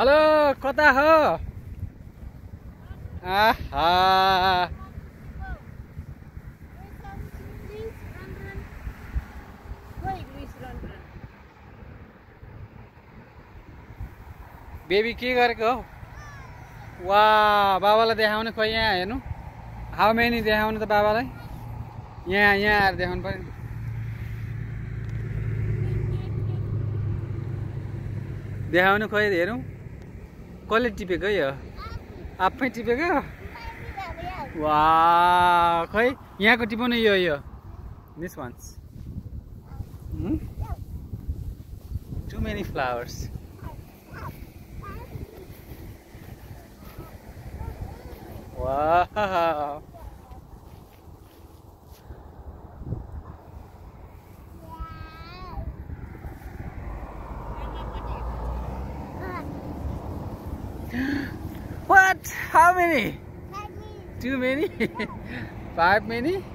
hello कता हो आहा baby के गरेको हो वाह बाबालाई देखाउनु खोइ यहाँ हेर्नु हाउ मेनी देखाउनु त बाबालाई यहाँ यहाँ आएर देखाउनु पर्यो देखाउनु खोइ हेरौँ कसले टिपेको यो आफै टिपेको वाह खोइ यहाँको टिपाउनु यो this one's too many flowers wow what how many too many 5 many